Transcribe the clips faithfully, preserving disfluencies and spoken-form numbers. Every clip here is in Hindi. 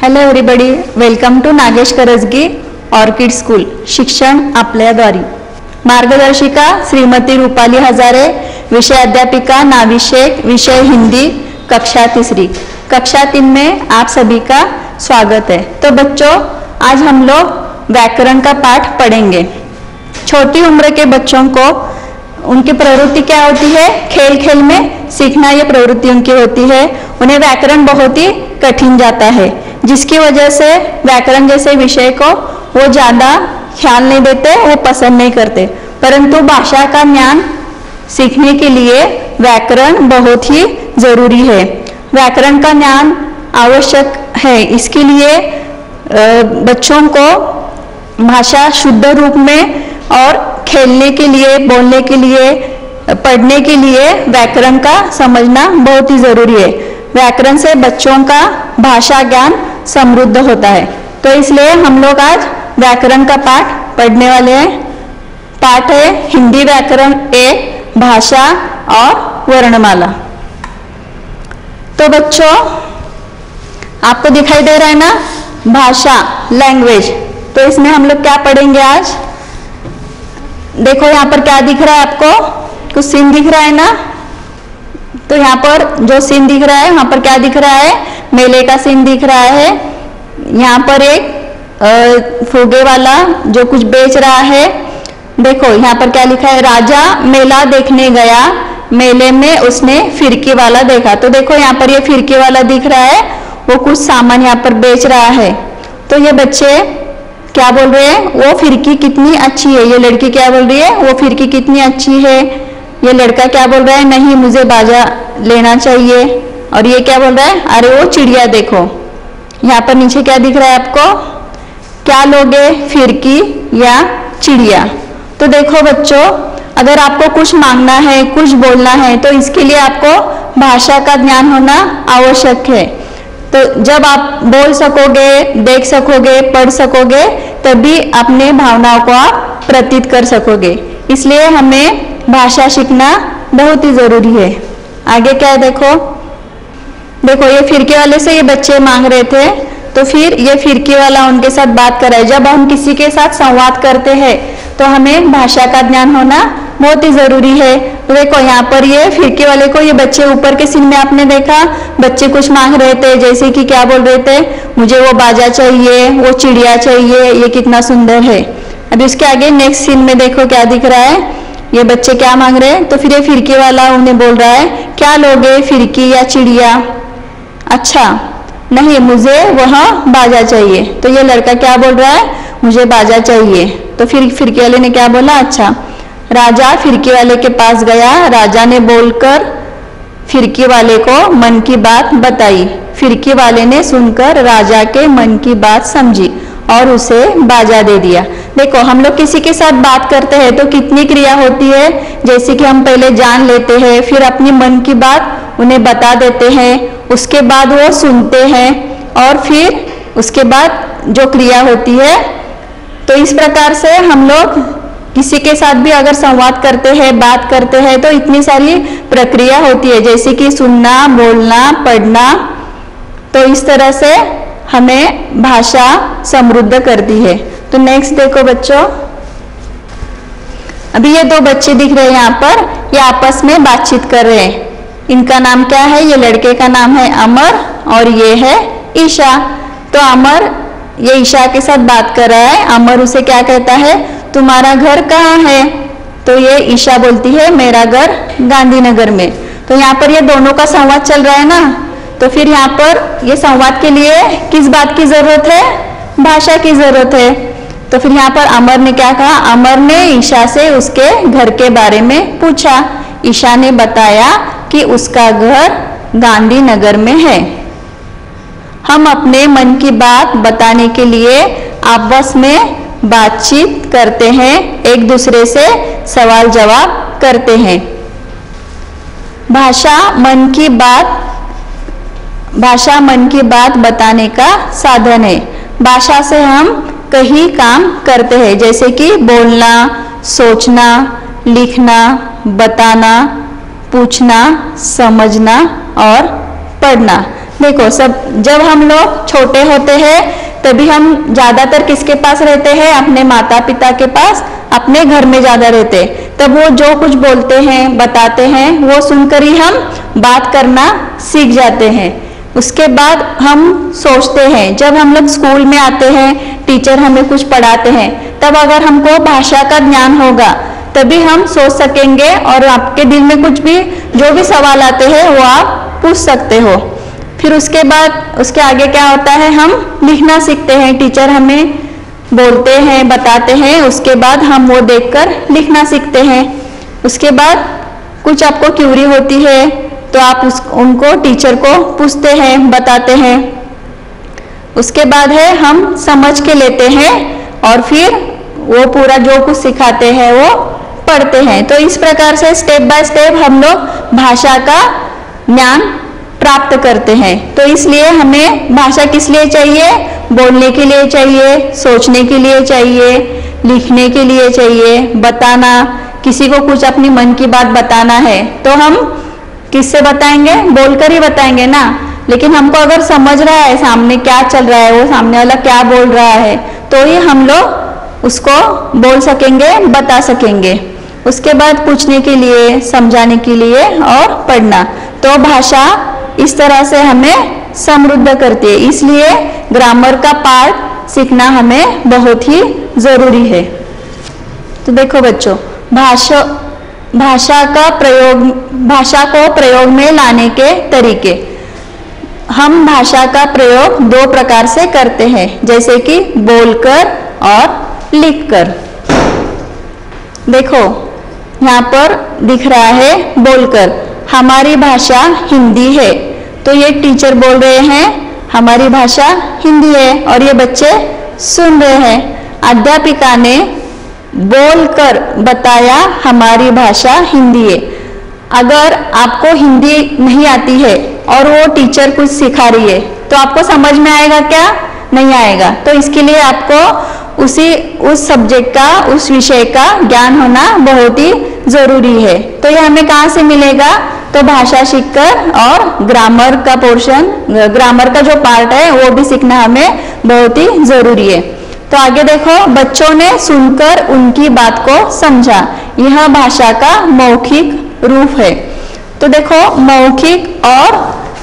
Hello everybody, welcome to Nagesh Karajagi orchid school. शिक्षण आपल्याद्वारी. मार्गदर्शिका श्रीमती रूपाली हजारे. विषय अध्यापिका नावी शेख. विषय हिंदी, कक्षा तीसरी. कक्षा तीन में आप सभी का स्वागत है. तो बच्चों, आज हम लोग व्याकरण का पाठ पढ़ेंगे. छोटी उम्र के बच्चों को उनकी प्रवृत्ति क्या होती है? खेल खेल में सीखना, ये प्रवृत्ति उनकी होती है. उन्हें व्याकरण बहुत ही कठिन जाता है, जिसकी वजह से व्याकरण जैसे विषय को वो ज़्यादा ख्याल नहीं देते, वो पसंद नहीं करते. परंतु भाषा का ज्ञान सीखने के लिए व्याकरण बहुत ही जरूरी है. व्याकरण का ज्ञान आवश्यक है. इसके लिए बच्चों को भाषा शुद्ध रूप में और खेलने के लिए, बोलने के लिए, पढ़ने के लिए व्याकरण का समझना बहुत ही जरूरी है. व्याकरण से बच्चों का भाषा ज्ञान समृद्ध होता है. तो इसलिए हम लोग आज व्याकरण का पाठ पढ़ने वाले हैं. पाठ है हिंदी व्याकरण एक, भाषा और वर्णमाला. तो बच्चों, आपको दिखाई दे रहा है ना, भाषा, लैंग्वेज. तो इसमें हम लोग क्या पढ़ेंगे आज? देखो यहाँ पर क्या दिख रहा है आपको? कुछ सीन दिख रहा है ना. तो यहाँ पर जो सीन दिख रहा है, वहाँ पर क्या दिख रहा है? मेले का सीन दिख रहा है. यहाँ पर एक फुगे वाला जो कुछ बेच रहा है. देखो यहाँ पर क्या लिखा है? राजा मेला देखने गया, मेले में उसने फिरकी वाला देखा. तो देखो यहाँ पर ये फिरकी वाला दिख रहा है, वो कुछ सामान यहाँ पर बेच रहा है. तो ये बच्चे क्या बोल रहे हैं? वो फिरकी कितनी अच्छी है. ये लड़की क्या बोल रही है? वो फिरकी कितनी अच्छी है. ये लड़का क्या बोल रहा है? नहीं, मुझे बाजा लेना चाहिए. और ये क्या बोल रहा है? अरे वो चिड़िया देखो. यहाँ पर नीचे क्या दिख रहा है आपको? क्या लोगे, फिरकी या चिड़िया? तो देखो बच्चों, अगर आपको कुछ मांगना है, कुछ बोलना है, तो इसके लिए आपको भाषा का ज्ञान होना आवश्यक है. तो जब आप बोल सकोगे, देख सकोगे, पढ़ सकोगे, तभी अपने भावनाओं को आप प्रतीत कर सकोगे. इसलिए हमें भाषा सीखना बहुत ही जरूरी है. आगे क्या है देखो. देखो ये फिरकी वाले से ये बच्चे मांग रहे थे, तो फिर ये फिरकी वाला उनके साथ बात कर रहा है. जब हम किसी के साथ संवाद करते हैं तो हमें भाषा का ज्ञान होना बहुत ही जरूरी है. तो देखो यहाँ पर ये फिरकी वाले को, ये बच्चे ऊपर के सीन में आपने देखा, बच्चे कुछ मांग रहे थे, जैसे कि क्या बोल रहे थे? मुझे वो बाजा चाहिए, वो चिड़िया चाहिए. ये कितना सुंदर है. अभी उसके आगे नेक्स्ट सीन में देखो क्या दिख रहा है. ये बच्चे क्या मांग रहे हैं? तो फिर ये फिरकी वाला उन्हें बोल रहा है, क्या लोगे, फिरकी या चिड़िया? अच्छा, नहीं, मुझे वह बाजा चाहिए. तो ये लड़का क्या बोल रहा है? मुझे बाजा चाहिए. तो फिर फिरकी वाले ने क्या बोला? अच्छा. राजा फिरकी वाले के पास गया. राजा ने बोलकर फिरकी वाले को मन की बात बताई. फिरकी वाले ने सुनकर राजा के मन की बात समझी और उसे बाजा दे दिया. देखो, हम लोग किसी के साथ बात करते हैं तो कितनी क्रिया होती है. जैसे कि हम पहले जान लेते हैं, फिर अपनी मन की बात उन्हें बता देते हैं, उसके बाद वो सुनते हैं, और फिर उसके बाद जो क्रिया होती है. तो इस प्रकार से हम लोग किसी के साथ भी अगर संवाद करते हैं, बात करते हैं, तो इतनी सारी प्रक्रिया होती है, जैसे कि सुनना, बोलना, पढ़ना. तो इस तरह से हमें भाषा समृद्ध करती है. तो नेक्स्ट देखो बच्चों, अभी ये दो बच्चे दिख रहे हैं यहाँ पर, ये आपस में बातचीत कर रहे हैं. इनका नाम क्या है? ये लड़के का नाम है अमर और ये है ईशा. तो अमर ये ईशा के साथ बात कर रहा है. अमर उसे क्या कहता है? तुम्हारा घर कहाँ है? तो ये ईशा बोलती है, मेरा घर गांधीनगर में. तो यहाँ पर ये दोनों का संवाद चल रहा है ना. तो फिर यहाँ पर ये संवाद के लिए किस बात की जरूरत है? भाषा की जरूरत है. तो फिर यहाँ पर अमर ने क्या कहा? अमर ने ईशा से उसके घर के बारे में पूछा. ईशा ने बताया कि उसका घर गांधीनगर में है. हम अपने मन की बात बताने के लिए आपस में बातचीत करते हैं, एक दूसरे से सवाल जवाब करते हैं. भाषा मन की बात भाषा मन की बात बताने का साधन है. भाषा से हम कई काम करते हैं, जैसे कि बोलना, सोचना, लिखना, बताना, पूछना, समझना और पढ़ना. देखो सब, जब हम लोग छोटे होते हैं तभी हम ज्यादातर किसके पास रहते हैं? अपने माता पिता के पास, अपने घर में ज्यादा रहते हैं। तब वो जो कुछ बोलते हैं, बताते हैं, वो सुनकर ही हम बात करना सीख जाते हैं। उसके बाद हम सोचते हैं, जब हम लोग स्कूल में आते हैं, टीचर हमें कुछ पढ़ाते हैं, तब अगर हमको भाषा का ज्ञान होगा तभी हम सोच सकेंगे और आपके दिल में कुछ भी जो भी सवाल आते हैं वो आप पूछ सकते हो। फिर उसके बाद उसके आगे क्या होता है? हम लिखना सीखते हैं। टीचर हमें बोलते हैं, बताते हैं, उसके बाद हम वो देखकर लिखना सीखते हैं। उसके बाद कुछ आपको क्यूरी होती है तो आप उस उनको टीचर को पूछते हैं, बताते हैं। उसके बाद है हम समझ के लेते हैं और फिर वो पूरा जो कुछ सिखाते हैं वो पढ़ते हैं। तो इस प्रकार से स्टेप बाय स्टेप हम लोग भाषा का ज्ञान प्राप्त करते हैं। तो इसलिए हमें भाषा किस लिए चाहिए? बोलने के लिए चाहिए, सोचने के लिए चाहिए, लिखने के लिए चाहिए, बताना, किसी को कुछ अपनी मन की बात बताना है तो हम किससे बताएंगे? बोलकर ही बताएंगे ना। लेकिन हमको अगर समझ रहा है सामने क्या चल रहा है, वो सामने वाला क्या बोल रहा है, तो ही हम लोग उसको बोल सकेंगे, बता सकेंगे। उसके बाद पूछने के लिए, समझाने के लिए और पढ़ना। तो भाषा इस तरह से हमें समृद्ध करती है। इसलिए ग्रामर का पार्ट सीखना हमें बहुत ही जरूरी है। तो देखो बच्चों, भाषा भाषा का प्रयोग, भाषा को प्रयोग में लाने के तरीके। हम भाषा का प्रयोग दो प्रकार से करते हैं, जैसे कि बोलकर और लिखकर। देखो यहाँ पर दिख रहा है बोलकर। हमारी भाषा हिंदी है, तो ये टीचर बोल रहे हैं हमारी भाषा हिंदी है और ये बच्चे सुन रहे हैं। अध्यापिका ने बोलकर बताया हमारी भाषा हिंदी है। अगर आपको हिंदी नहीं आती है और वो टीचर कुछ सिखा रही है तो आपको समझ में आएगा क्या? नहीं आएगा। तो इसके लिए आपको उसी उस सब्जेक्ट का, उस विषय का ज्ञान होना बहुत ही जरूरी है। तो ये हमें कहाँ से मिलेगा? तो भाषा सीखकर और ग्रामर का पोर्शन, ग्रामर का जो पार्ट है वो भी सीखना हमें बहुत ही जरूरी है। तो आगे देखो, बच्चों ने सुनकर उनकी बात को समझा। यह भाषा का मौखिक रूप है। तो देखो मौखिक और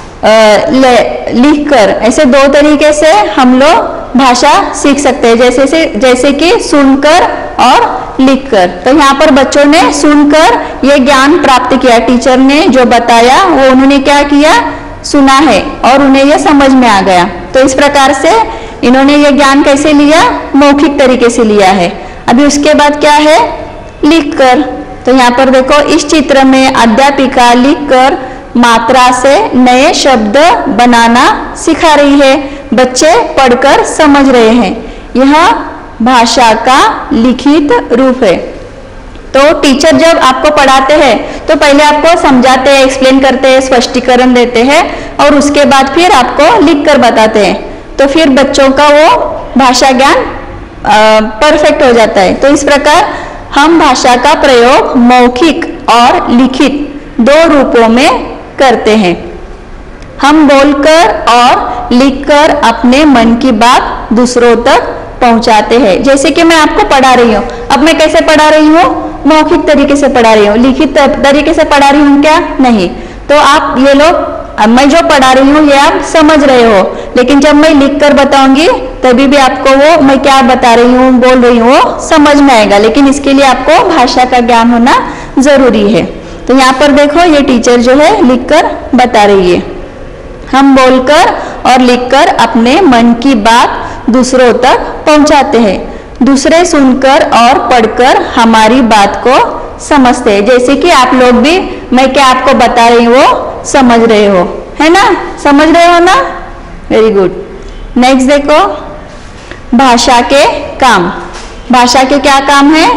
लिखकर, ऐसे दो तरीके से हम लोग भाषा सीख सकते हैं, जैसे से जैसे कि सुनकर और लिखकर। तो यहाँ पर बच्चों ने सुनकर ये ज्ञान प्राप्त किया। टीचर ने जो बताया वो उन्होंने क्या किया? सुना है और उन्हें यह समझ में आ गया। तो इस प्रकार से इन्होंने ये ज्ञान कैसे लिया? मौखिक तरीके से लिया है। अभी उसके बाद क्या है? लिखकर। तो यहाँ पर देखो, इस चित्र में अध्यापिका लिखकर मात्रा से नए शब्द बनाना सिखा रही है। बच्चे पढ़कर समझ रहे हैं। यह भाषा का लिखित रूप है। तो टीचर जब आपको पढ़ाते हैं तो पहले आपको समझाते हैं, एक्सप्लेन करते हैं, स्पष्टीकरण देते हैं और उसके बाद फिर आपको लिखकर बताते हैं। तो फिर बच्चों का वो भाषा ज्ञान परफेक्ट हो जाता है। तो इस प्रकार हम भाषा का प्रयोग मौखिक और लिखित दो रूपों में करते हैं। हम बोलकर और लिखकर अपने मन की बात दूसरों तक पहुंचाते हैं। जैसे कि मैं आपको पढ़ा रही हूँ, अब मैं कैसे पढ़ा रही हूँ? मौखिक तरीके से पढ़ा रही हूँ। लिखित तरीके से पढ़ा रही हूँ क्या? नहीं। तो आप ये लोग, मैं जो पढ़ा रही हूँ ये आप समझ रहे हो, लेकिन जब मैं लिख कर बताऊंगी तभी भी आपको वो मैं क्या बता रही हूँ, बोल रही हूँ, वो समझ में आएगा। लेकिन इसके लिए आपको भाषा का ज्ञान होना जरूरी है। तो यहाँ पर देखो, ये टीचर जो है लिखकर बता रही है। हम बोलकर और लिखकर अपने मन की बात दूसरों तक पहुंचाते हैं। दूसरे सुनकर और पढ़कर हमारी बात को समझते हैं। जैसे कि आप लोग भी, मैं क्या आपको बता रही हूँ वो समझ रहे हो, है ना? समझ रहे हो ना? Very good. नेक्स्ट देखो, भाषा के काम। भाषा के क्या काम है?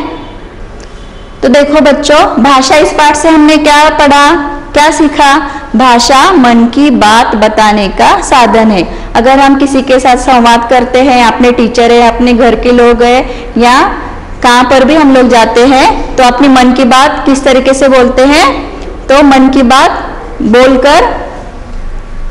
तो देखो बच्चों, भाषा इस पाठ से हमने क्या पढ़ा, क्या सीखा? भाषा मन की बात बताने का साधन है। अगर हम किसी के साथ संवाद करते हैं, अपने टीचर है, अपने घर के लोग हैं, या कहाँ पर भी हम लोग जाते हैं, तो अपनी मन की बात किस तरीके से बोलते हैं? तो मन की बात बोलकर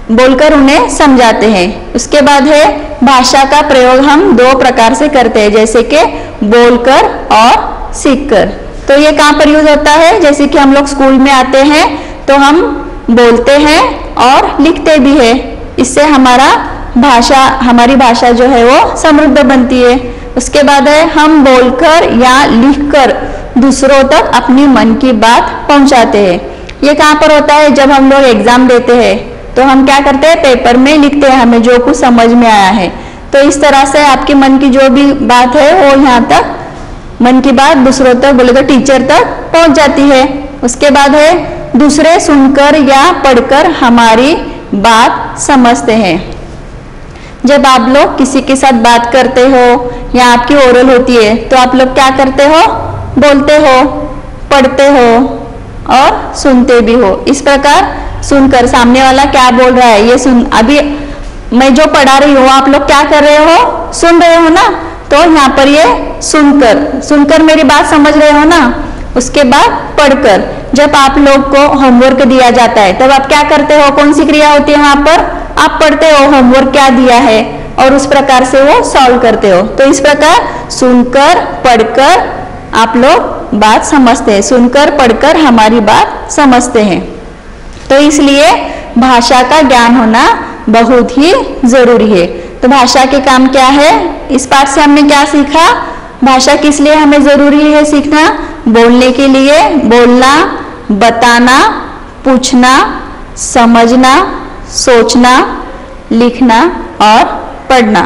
बोलकर उन्हें समझाते हैं। उसके बाद है भाषा का प्रयोग हम दो प्रकार से करते हैं, जैसे कि बोलकर और सीखकर। तो ये कहाँ पर यूज होता है, जैसे कि हम लोग स्कूल में आते हैं तो हम बोलते हैं और लिखते भी हैं। इससे हमारा भाषा हमारी भाषा जो है वो समृद्ध बनती है। उसके बाद है हम बोलकर या लिखकर दूसरों तक अपनी मन की बात पहुंचाते हैं। ये कहाँ पर होता है, जब हम लोग एग्जाम देते हैं तो हम क्या करते हैं, पेपर में लिखते हैं हमें जो कुछ समझ में आया है। तो इस तरह से आपके मन की जो भी बात है वो यहाँ तक मन की बात दूसरों तक, बोले तो टीचर तक पहुंच जाती है। उसके बाद है दूसरे सुनकर या पढ़कर हमारी बात समझते हैं। जब आप लोग किसी के साथ बात करते हो या आपकी ओरल होती है तो आप लोग क्या करते हो, बोलते हो, पढ़ते हो और सुनते भी हो। इस प्रकार सुनकर सामने वाला क्या बोल रहा है ये सुन, अभी मैं जो पढ़ा रही हूँ आप लोग क्या कर रहे हो, सुन रहे हो ना। तो यहाँ पर ये सुनकर सुनकर मेरी बात समझ रहे हो ना। उसके बाद पढ़कर, जब आप लोग को होमवर्क दिया जाता है तब आप क्या करते हो, कौन सी क्रिया होती है वहां पर, आप पढ़ते हो होमवर्क क्या दिया है और उस प्रकार से वो सॉल्व करते हो। तो इस प्रकार सुनकर पढ़कर आप लोग बात समझते हैं, सुनकर पढ़कर हमारी बात समझते हैं। तो इसलिए भाषा का ज्ञान होना बहुत ही जरूरी है। तो भाषा के काम क्या है, इस पाठ से हमने क्या सीखा, भाषा किस लिए हमें जरूरी है सीखना, बोलने के लिए, बोलना, बताना, पूछना, समझना, सोचना, लिखना और पढ़ना।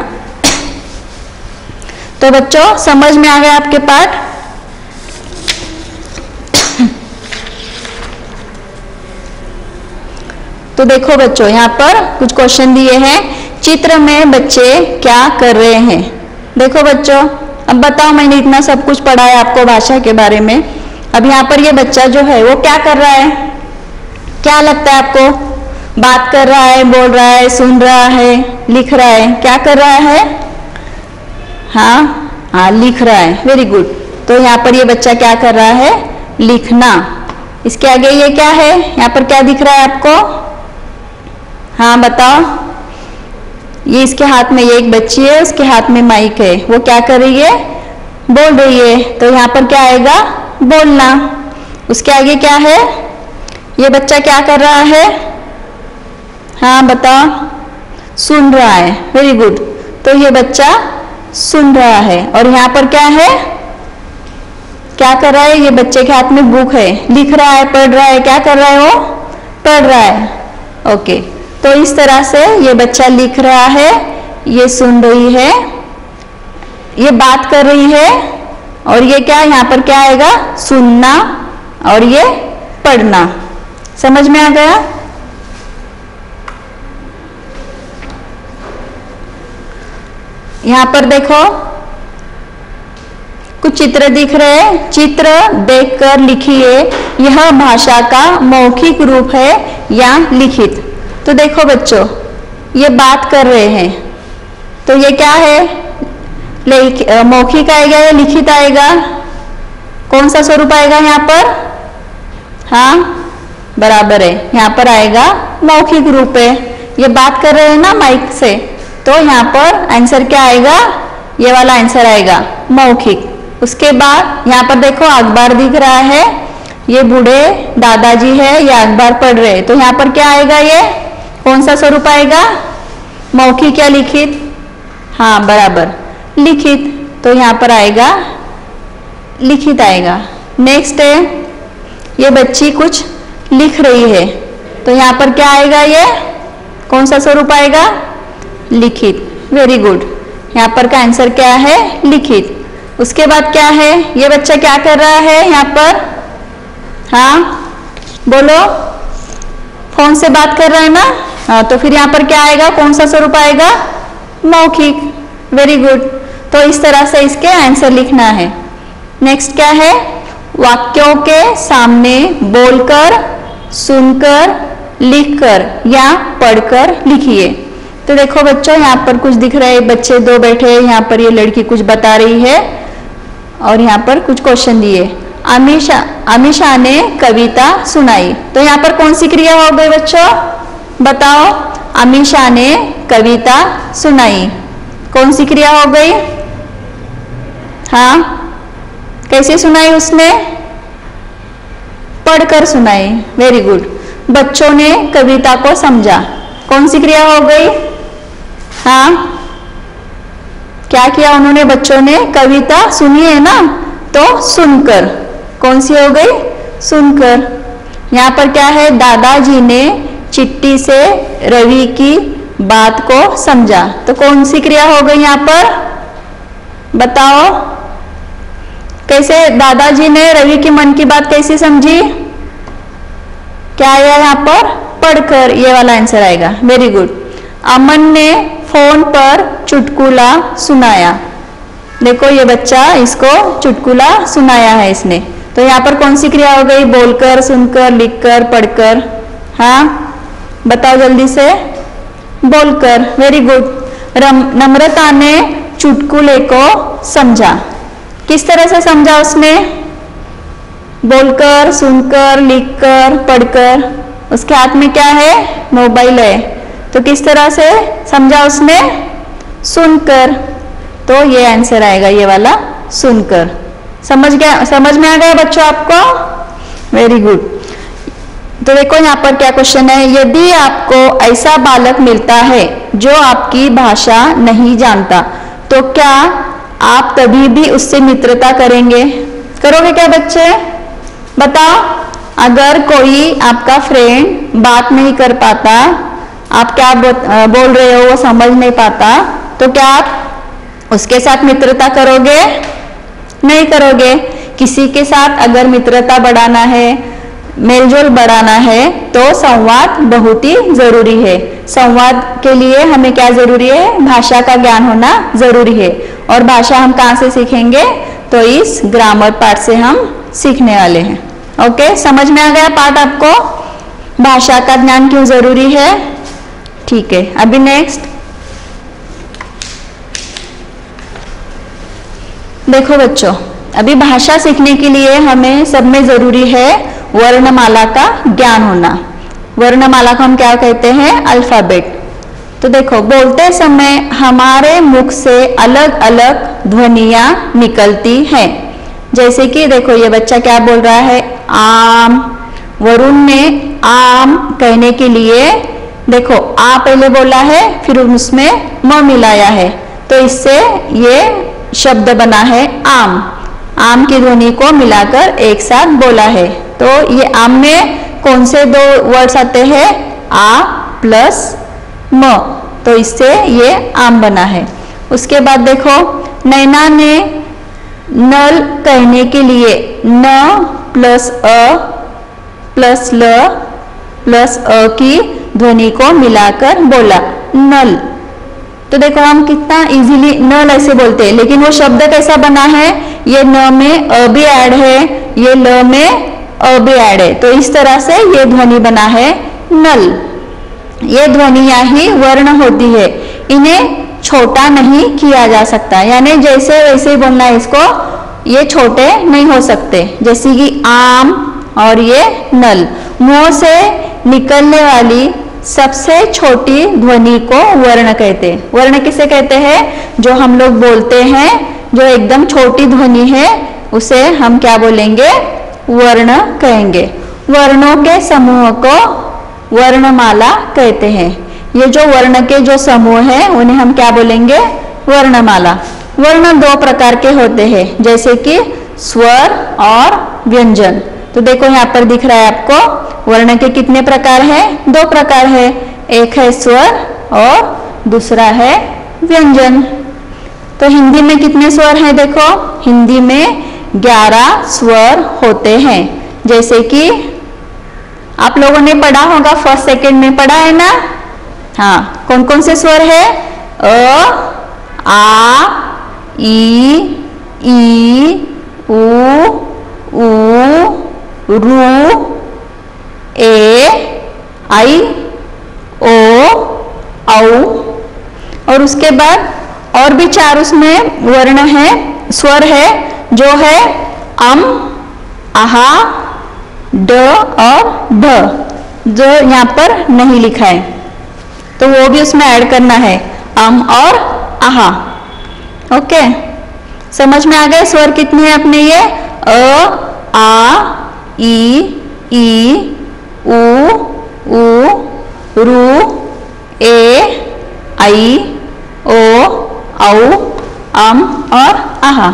तो बच्चों समझ में आ गया आपके पाठ। तो देखो बच्चों यहाँ पर कुछ क्वेश्चन दिए हैं। चित्र में बच्चे क्या कर रहे हैं। देखो बच्चों, अब बताओ, मैंने इतना सब कुछ पढ़ा है आपको भाषा के बारे में, अब यहाँ पर ये बच्चा जो है वो क्या कर रहा है, क्या लगता है आपको, बात कर रहा है, बोल रहा है, सुन रहा है, लिख रहा है, क्या कर रहा है, हाँ हाँ लिख रहा है, वेरी गुड। तो यहाँ पर ये बच्चा क्या कर रहा है, लिखना। इसके आगे ये क्या है, यहाँ पर क्या दिख रहा है आपको, हाँ बताओ, ये इसके हाथ में ये एक बच्ची है, उसके हाथ में माइक है, वो क्या कर रही है, बोल रही है। तो यहाँ पर क्या आएगा, बोलना। उसके आगे क्या है, ये बच्चा क्या कर रहा है, हाँ बताओ, सुन रहा है, वेरी गुड। तो ये बच्चा सुन रहा है। और यहाँ पर क्या है, क्या कर रहा है, ये बच्चे के हाथ में बुक है, लिख रहा है, पढ़ रहा है, क्या कर रहा है वो, पढ़ रहा है, ओके। तो इस तरह से ये बच्चा लिख रहा है, ये सुन रही है, ये बात कर रही है, और ये क्या, यहाँ पर क्या आएगा, सुनना और ये पढ़ना। समझ में आ गया। यहाँ पर देखो कुछ चित्र दिख रहे हैं, चित्र देखकर लिखिए, यह भाषा का मौखिक रूप है या लिखित। तो देखो बच्चों, ये बात कर रहे हैं, तो ये क्या है, मौखिक आएगा या लिखित आएगा, कौन सा स्वरूप आएगा यहाँ पर, हाँ बराबर है, यहाँ पर आएगा मौखिक रूप है। ये बात कर रहे हैं ना माइक से, तो यहाँ पर आंसर क्या आएगा, ये वाला आंसर आएगा मौखिक। उसके बाद यहाँ पर देखो अखबार दिख रहा है, ये बूढ़े दादाजी है, ये अखबार पढ़ रहे हैं, तो यहाँ पर क्या आएगा, ये कौन सा स्वरूप आएगा, मौखिक या लिखित, हाँ बराबर लिखित। तो यहाँ पर आएगा लिखित आएगा। नेक्स्ट है, ये बच्ची कुछ लिख रही है, तो यहाँ पर क्या आएगा, ये कौन सा स्वरूप आएगा, लिखित, वेरी गुड। यहाँ पर का आंसर क्या है, लिखित। उसके बाद क्या है, ये बच्चा क्या कर रहा है यहाँ पर, हाँ बोलो, फोन से बात कर रहा है ना, हाँ तो फिर यहाँ पर क्या आएगा, कौन सा स्वरूप आएगा, मौखिक, वेरी गुड। तो इस तरह से इसके आंसर लिखना है। नेक्स्ट क्या है, वाक्यों के सामने बोलकर, सुनकर, लिखकर या पढ़कर लिखिए। तो देखो बच्चों, यहाँ पर कुछ दिख रहा है, बच्चे दो बैठे हैं, यहाँ पर ये लड़की कुछ बता रही है और यहाँ पर कुछ क्वेश्चन दिए। अमीशा अमीशा ने कविता सुनाई, तो यहाँ पर कौन सी क्रिया हो गई बच्चों, बताओ, अमीषा ने कविता सुनाई। कौन सी क्रिया हो गई? हाँ, कैसे सुनाई उसने? पढ़कर सुनाई। Very good. बच्चों ने कविता को समझा। कौन सी क्रिया हो गई? हाँ, क्या किया उन्होंने? बच्चों ने कविता सुनी है ना, तो सुनकर। कौन सी हो गई? सुनकर। यहाँ पर क्या है? दादाजी ने चिट्ठी से रवि की बात को समझा। तो कौन सी क्रिया हो गई यहाँ पर? बताओ, कैसे दादाजी ने रवि की मन की बात कैसे समझी? क्या आया यहाँ पर? पढ़कर। ये वाला आंसर आएगा। Very good. अमन ने फोन पर चुटकुला सुनाया। देखो ये बच्चा, इसको चुटकुला सुनाया है इसने। तो यहाँ पर कौन सी क्रिया हो गई? बोलकर, सुनकर, लिखकर, पढ़कर। हाँ, बताओ जल्दी से। बोलकर। Very good. नम्रता ने चुटकुले को समझा। किस तरह से समझा उसने? बोलकर, सुनकर, लिखकर, पढ़कर। उसके हाथ में क्या है? मोबाइल है। तो किस तरह से समझा उसने? सुनकर। तो ये आंसर आएगा, ये वाला, सुनकर। समझ गया? समझ में आ गया बच्चों आपको? Very good. तो देखो यहाँ पर क्या क्वेश्चन है। यदि आपको ऐसा बालक मिलता है जो आपकी भाषा नहीं जानता, तो क्या आप तभी भी उससे मित्रता करेंगे? करोगे क्या बच्चे? बताओ। अगर कोई आपका फ्रेंड बात नहीं कर पाता, आप क्या बोल रहे हो वो समझ नहीं पाता, तो क्या आप उसके साथ मित्रता करोगे? नहीं करोगे। किसी के साथ अगर मित्रता बढ़ाना है, मेलजोल बढ़ाना है, तो संवाद बहुत ही जरूरी है। संवाद के लिए हमें क्या जरूरी है? भाषा का ज्ञान होना जरूरी है। और भाषा हम कहाँ से सीखेंगे? तो इस ग्रामर पार्ट से हम सीखने वाले हैं। ओके, समझ में आ गया पार्ट आपको? भाषा का ज्ञान क्यों जरूरी है? ठीक है, अभी नेक्स्ट देखो बच्चों। अभी भाषा सीखने के लिए हमें सब में जरूरी है वर्णमाला का ज्ञान होना। वर्णमाला को हम क्या कहते हैं? अल्फाबेट। तो देखो, बोलते समय हमारे मुख से अलग अलग ध्वनियां निकलती हैं। जैसे कि देखो ये बच्चा क्या बोल रहा है? आम। वरुण ने आम कहने के लिए देखो आ पहले बोला है, फिर उसमें म मिलाया है, तो इससे ये शब्द बना है आम। आम की ध्वनि को मिलाकर एक साथ बोला है। तो ये आम में कौन से दो वर्ड्स आते हैं? आ प्लस म, तो इससे ये आम बना है। उसके बाद देखो, नैना ने नल कहने के लिए न प्लस अ प्लस ल प्लस अ की ध्वनि को मिलाकर बोला नल। तो देखो हम कितना इजीली नल ऐसे बोलते हैं, लेकिन वो शब्द कैसा बना है? ये न में अ भी ऐड है, ये ल में अ भी ऐड है, तो इस तरह से ये ध्वनि बना है नल। ये ध्वनियां ही वर्ण होती है, इन्हें छोटा नहीं किया जा सकता, यानी जैसे वैसे ही बोलना है इसको, ये छोटे नहीं हो सकते। जैसे कि आम और ये नल। मुंह से निकलने वाली सबसे छोटी ध्वनि को वर्ण कहते हैं। वर्ण किसे कहते हैं? जो हम लोग बोलते हैं, जो एकदम छोटी ध्वनि है, उसे हम क्या बोलेंगे? वर्ण कहेंगे। वर्णों के समूह को वर्णमाला कहते हैं। ये जो वर्ण के जो समूह है उन्हें हम क्या बोलेंगे? वर्णमाला। वर्ण दो प्रकार के होते हैं, जैसे कि स्वर और व्यंजन। तो देखो यहाँ पर दिख रहा है आपको, वर्ण के कितने प्रकार हैं? दो प्रकार है, एक है स्वर और दूसरा है व्यंजन। तो हिंदी में कितने स्वर हैं? देखो हिंदी में ग्यारह स्वर होते हैं। जैसे कि आप लोगों ने पढ़ा होगा, फर्स्ट सेकंड में पढ़ा है ना? हाँ, कौन कौन से स्वर है? अ, आ, ई, ई, उ, ऊ, रू, ए, आई, ओ, औ। और उसके बाद और भी चार उसमें वर्ण है, स्वर है, जो है अम, आहा, ड और ढ, जो यहाँ पर नहीं लिखा है। तो वो भी उसमें ऐड करना है, अम और आहा। ओके, समझ में आ गए स्वर कितने हैं अपने? ये अ, आ, ई, ई, उ, ऊ, रू, ए, आई, ओ, औ, अम और आहा।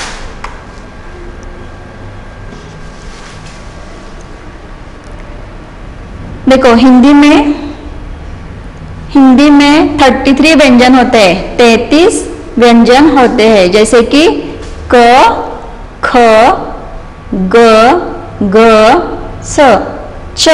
देखो हिंदी में हिंदी में तैंतीस व्यंजन होते हैं, तैंतीस व्यंजन होते हैं, जैसे कि क, ख, ग, ग, स, च,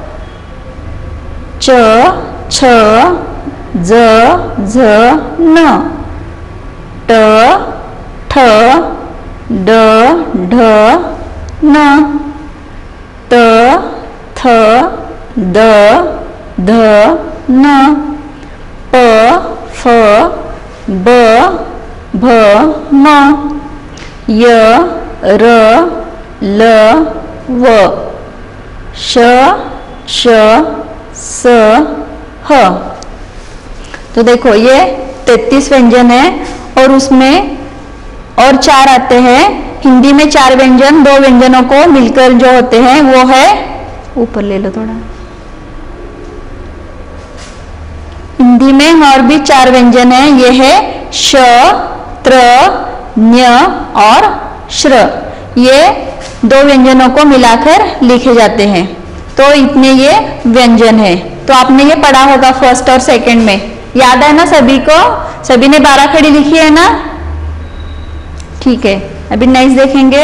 च, छ, ज, झ, न, ट, ठ, ड, ढ, न, त, थ, द, ध, न, प, फ, ब, भ, म, य, र, ल, व, श, श, स, ह। तो देखो ये तैंतीस व्यंजन है और उसमें और चार आते हैं। हिंदी में चार व्यंजन, दो व्यंजनों को मिलकर जो होते हैं वो है, ऊपर ले लो थोड़ा। हिंदी में और भी चार व्यंजन है, ये है श, त्र, न्य और श्र। ये दो व्यंजनों को मिलाकर लिखे जाते हैं। तो इतने ये व्यंजन है। तो आपने ये पढ़ा होगा फर्स्ट और सेकंड में, याद है ना सभी को? सभी ने बारह खड़ी लिखी है ना? ठीक है, अभी नेक्स्ट देखेंगे।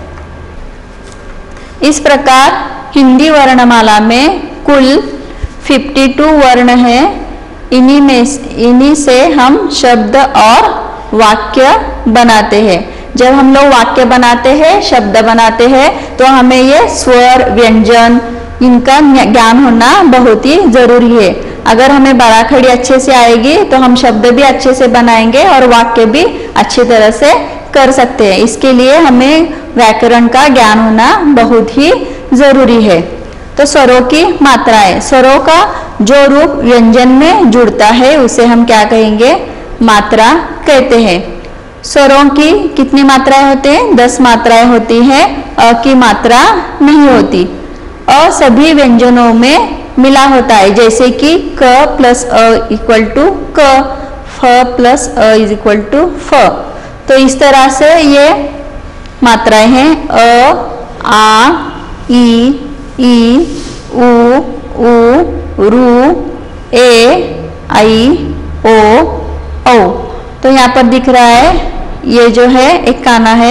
इस प्रकार हिंदी वर्णमाला में कुल बावन वर्ण है। इन्हीं में इन्हीं से हम शब्द और वाक्य बनाते हैं। जब हम लोग वाक्य बनाते हैं, शब्द बनाते हैं, तो हमें ये स्वर, व्यंजन, इनका ज्ञान होना बहुत ही जरूरी है। अगर हमें बाराखड़ी अच्छे से आएगी तो हम शब्द भी अच्छे से बनाएंगे और वाक्य भी अच्छी तरह से कर सकते हैं। इसके लिए हमें व्याकरण का ज्ञान होना बहुत ही जरूरी है। तो स्वरों की मात्राएं, स्वरों का जो रूप व्यंजन में जुड़ता है उसे हम क्या कहेंगे? मात्रा कहते हैं। स्वरों की कितनी मात्राएं होती हैं? दस मात्राएं होती हैं। अ की मात्रा नहीं होती। अ सभी व्यंजनों में मिला होता है, जैसे कि क प्लस अ इक्वल टू क, फ प्लस अ इज इक्वल टू फ। तो इस तरह से ये मात्राएं हैं। अ, आ, ई, ई, उ, ऊ, रू, ए, आई, ओ, औ। तो यहाँ पर दिख रहा है ये जो है एक काना है।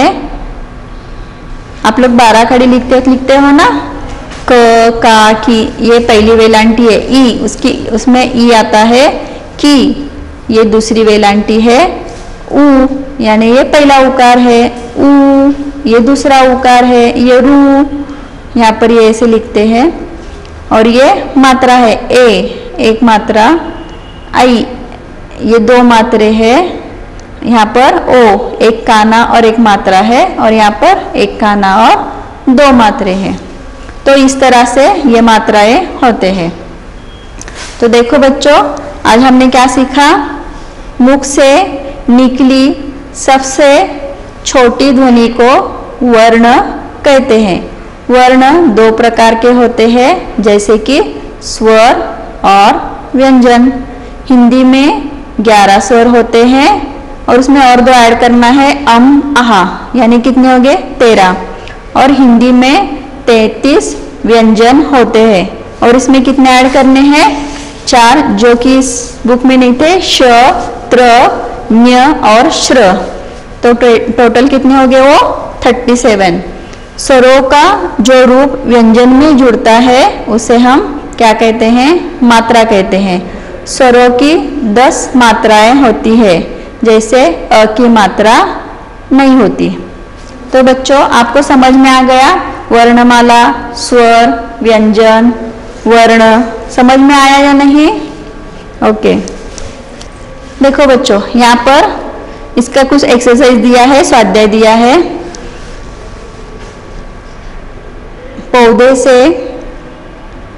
आप लोग बारह खड़ी लिखते लिखते हो ना? क, का, की, ये पहली वेलांटी है। ई, उसकी उसमें ई आता है। की, ये दूसरी वेलांटी है। उ, यानी ये पहला उकार है। ऊ, ये दूसरा उकार है। ये रू, यहाँ पर ये ऐसे लिखते हैं। और ये मात्रा है ए, एक मात्रा। आई, ये दो मात्रे है। यहाँ पर ओ, एक काना और एक मात्रा है। और यहाँ पर एक काना और दो मात्रे हैं। तो इस तरह से ये मात्राएं होते हैं। तो देखो बच्चों, आज हमने क्या सीखा? मुख से निकली सबसे छोटी ध्वनि को वर्ण कहते हैं। वर्ण दो प्रकार के होते हैं, जैसे कि स्वर और व्यंजन। हिंदी में ग्यारह स्वर होते हैं और उसमें और दो ऐड करना है, अम, आहा, यानी कितने हो गए? तेरह। और हिंदी में तैंतीस व्यंजन होते हैं और इसमें कितने ऐड करने हैं? चार, जो कि इस बुक में नहीं थे, श, त्र, न्य और श्र। तो टोटल कितने हो गए? वो सैंतीस। स्वरों का जो रूप व्यंजन में जुड़ता है उसे हम क्या कहते हैं? मात्रा कहते हैं। स्वरों की दस मात्राएं होती है, जैसे अ की मात्रा नहीं होती। तो बच्चों, आपको समझ में आ गया वर्णमाला, स्वर, व्यंजन, वर्ण समझ में आया या नहीं? ओके, देखो बच्चों, यहाँ पर इसका कुछ एक्सरसाइज दिया है, स्वाध्याय दिया है। पौधे से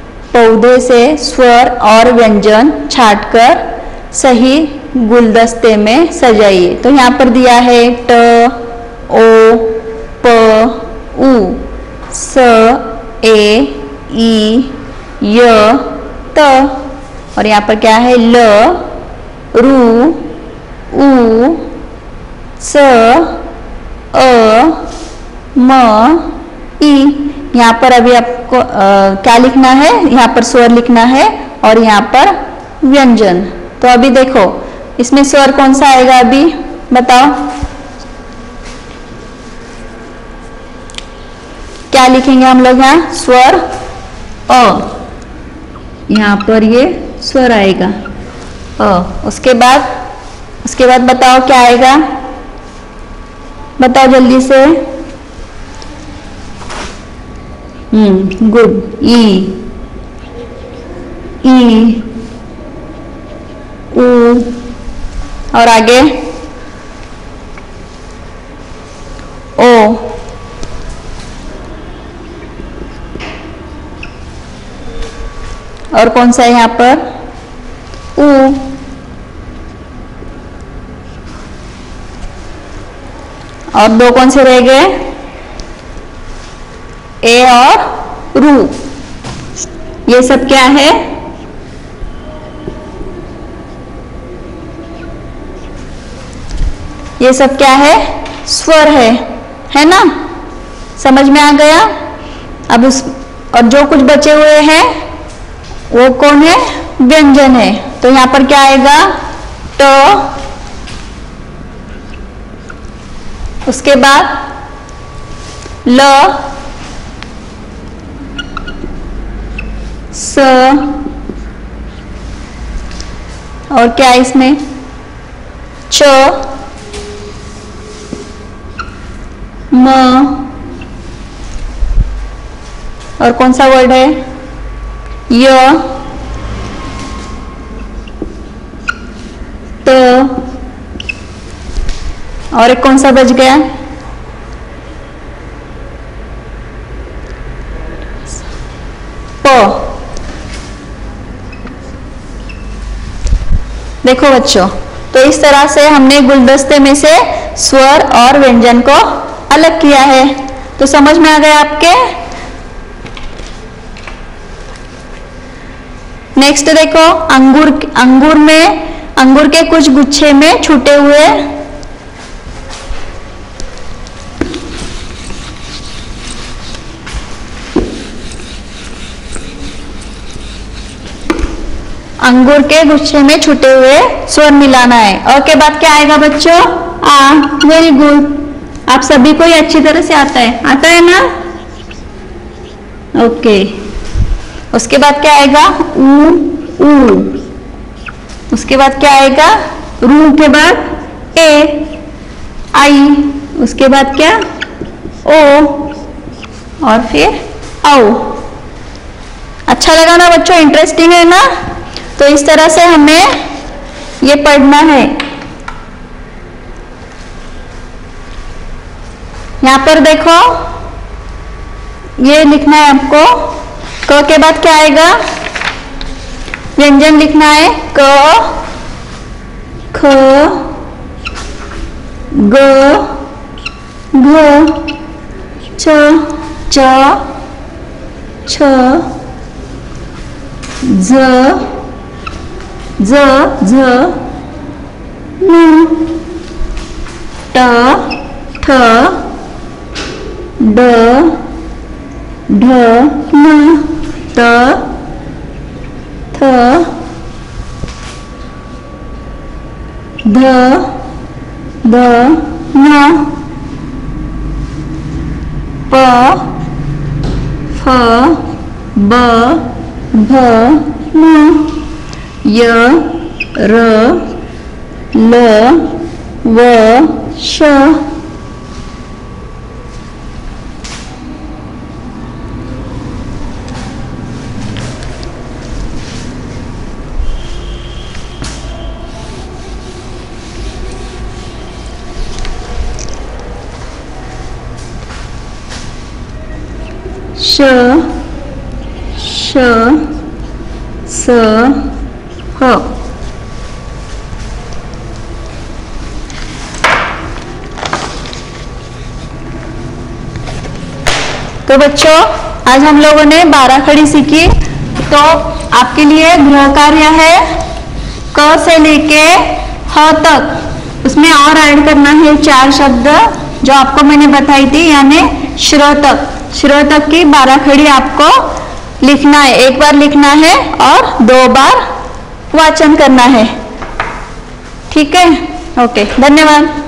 पौधे से स्वर और व्यंजन छांटकर सही गुलदस्ते में सजाइए। तो यहाँ पर दिया है ट, ओ, प, उ, स, ए, ई, य, त। और यहाँ पर क्या है ल, रू, उ, स, अ, म, ई। यहाँ पर अभी आपको आ, क्या लिखना है, यहाँ पर स्वर लिखना है और यहाँ पर व्यंजन। तो अभी देखो इसमें स्वर कौन सा आएगा, अभी बताओ क्या लिखेंगे हम लोग। यहाँ स्वर अ, यहाँ पर ये स्वर आएगा अ। उसके बाद उसके बाद बताओ क्या आएगा, बताओ जल्दी से। हम्म गुड, ई, ई, उ, और आगे ओ, और कौन सा है यहाँ पर उ, और दो कौन से रह गए, ए और रू। ये सब क्या है, ये सब क्या है, स्वर है, है ना। समझ में आ गया। अब उस और जो कुछ बचे हुए हैं वो कौन है, व्यंजन है। तो यहाँ पर क्या आएगा ट, उसके बाद ल, स, और क्या है इसमें च, म, और कौन सा वर्ड है य, त, और एक कौन सा बच गया प। देखो बच्चों, तो इस तरह से हमने गुलदस्ते में से स्वर और व्यंजन को अलग किया है। तो समझ में आ गया आपके। नेक्स्ट देखो, अंगूर अंगूर में अंगूर के कुछ गुच्छे में छूटे हुए अंगूर के गुच्छे में छूटे हुए स्वर मिलाना है। और के बाद क्या आएगा बच्चों, आ। वेरी गुड, आप सभी को ये अच्छी तरह से आता है, आता है ना। ओके, उसके बाद क्या आएगा ऊ, ऊ। उसके बाद क्या आएगा रू के बाद ए, आई। उसके बाद क्या ओ, और फिर औ। अच्छा लगा ना बच्चों, इंटरेस्टिंग है ना। तो इस तरह से हमें ये पढ़ना है। यहाँ पर देखो, ये लिखना है आपको। क के बाद क्या आएगा, व्यंजन लिखना है क, ख, ग, घ, छ, च, छ, ज, ज, झ, न, ट, ठ, ड, ढ, न, त, थ, ध, ध, न, प, फ, ब, भ, म, य, र, ल, व, श। श, श, स ह। तो बच्चों आज हम लोगों ने बारह खड़ी सीखी। तो आपके लिए गृह कार्य है क से लेके ह तक, उसमें और ऐड करना है चार शब्द जो आपको मैंने बताई थी, यानी श्रोतक। श्रोतक की बारह खड़ी आपको लिखना है, एक बार लिखना है और दो बार वाचन करना है। ठीक है, ओके, धन्यवाद।